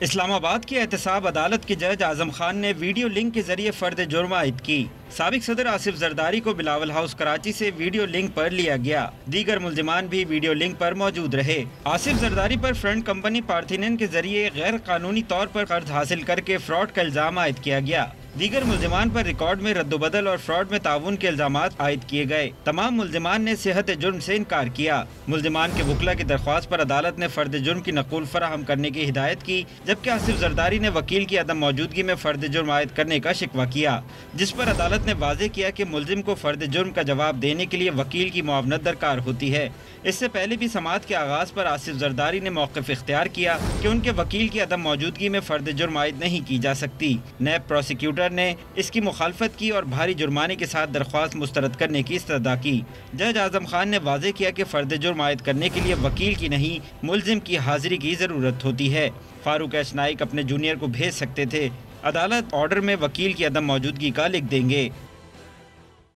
اسلام آباد کی احتساب عدالت کے جج اعظم خان نے ویڈیو لنک کے ذریعے فرد جرم عائد کی۔ سابق صدر آصف زرداری کو بلاول ہاؤس کراچی سے ویڈیو لنک پر لیا گیا۔ دیگر ملزمان بھی ویڈیو لنک پر موجود رہے۔ آصف زرداری پر فرنٹ کمپنی پارتھینن کے ذریعے غیر قانونی طور پر قرض حاصل کر کے فراڈ کا الزام عائد کیا گیا۔ دیگر ملزمان پر ریکارڈ میں رد و بدل اور فراڈ میں تعاون کے الزامات عائد کیے گئے۔ تمام ملزمان نے صحت جرم سے انکار کیا۔ ملزمان کے وکلا کی درخواست پر عدالت نے فرد جرم کی نقول فراہم کرنے کی ہدایت کی، جبکہ آصف زرداری نے وکیل کی عدم موجودگی میں فرد جرم عائد کرنے کا شکوہ کیا، جس پر عدالت نے واضح کیا کہ ملزم کو فرد جرم کا جواب دینے کے لیے وکیل کی معاونت درکار ہوتی ہے۔ اس سے پہلے بھی سماعت کے آغاز پر آصف زرداری نے موقف اختیار کیا کہ ان کے وکیل کی عدم موجودگی میں فرد جرم عائد نہیں کی جا سکتی۔ نیب پروسیکیوٹر نے اس کی مخالفت کی اور بھاری جرمانے کے ساتھ درخواست مسترد کرنے کی استدعا کی۔ جج اعظم خان نے واضح کیا کہ فرد جرم عائد کرنے کے لیے وکیل کی نہیں، ملزم کی حاضری کی ضرورت ہوتی ہے۔ فاروق ایس نائک اپنے جونیئر کو بھیج سکتے تھے۔ عدالت آرڈر میں وکیل کی عدم موجودگی کا لکھ دیں گے۔